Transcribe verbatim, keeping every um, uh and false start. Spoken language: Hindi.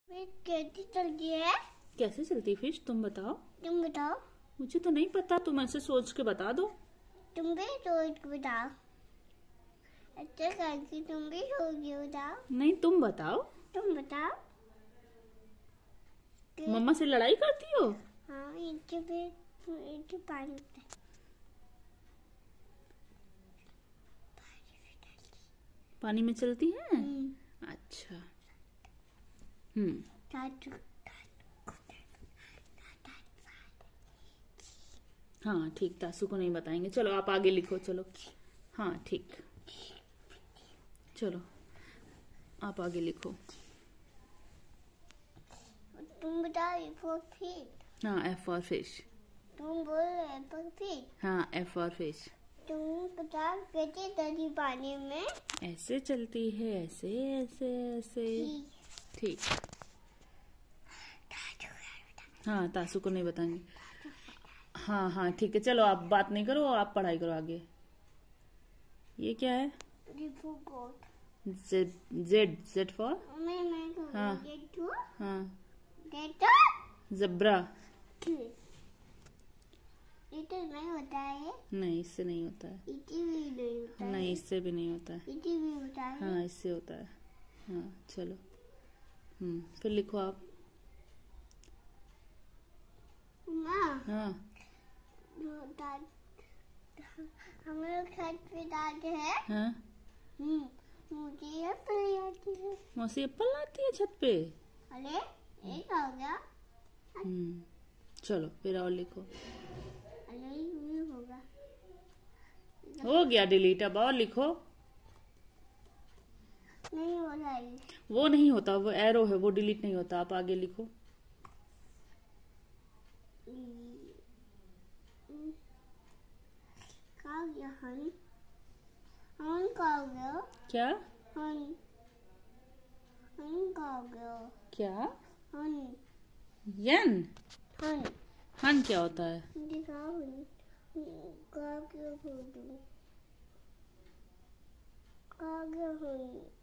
कैसे चलती है? कैसे चलती फिश, तुम बताओ। तुम बताओ। मुझे तो नहीं पता, तुम ऐसे सोच के बता दो। तुम भी सोच के बताओ। ऐसे करके तुम भी सोच के बताओ। नहीं, तुम बताओ। तुम बताओ। मम्मा से लड़ाई करती हो? हाँ, इनके भी इनके पानी में पानी में चलती है। अच्छा। हम्म हाँ ठीक, तासू को नहीं बताएंगे। चलो आप आगे लिखो। चलो हाँ ठीक, चलो आप आगे लिखो। तुम बताओ फॉर फिश। हाँ, एफ फॉर फिश। तुम बोल रहे फॉर फिश। हाँ, एफ फॉर फिश। तुम बताओ कैसे चलती पानी में? ऐसे चलती है, ऐसे ऐसे ऐसे। ठीक। हाँ, तासू को नहीं बताएंगे। हाँ हाँ ठीक है, चलो आप बात नहीं करो, आप पढ़ाई करो आगे। ये क्या है? Z Z Z for. हाँ हाँ, ज़ेब्रा। इसे नहीं होता है। नहीं, इससे नहीं होता है। इसे भी नहीं होता है। नहीं, इससे भी नहीं होता है। इसे भी होता है। हाँ, इससे होता है। हाँ चलो, हम्म फिर लिखो आप। हाँ, हम लोग छत पे जाते हैं। हाँ, मुझे एप्पल आती है। मौसी एप्पल लाती है छत पे। अरे एक हो गया। हम्म चलो फिर और लिखो। अरे ये होगा। हो गया डिलीट, अब और लिखो। नहीं हो रहा है। वो नहीं होता, वो एरो है, वो डिलीट नहीं होता। आप आगे लिखो। कहाँ गया हन? हन कहाँ गया? क्या? हन हन कहाँ गया? क्या? हन यन। हन हन क्या होता है? दिखाओ। कहाँ गया हन? कहाँ गया हन?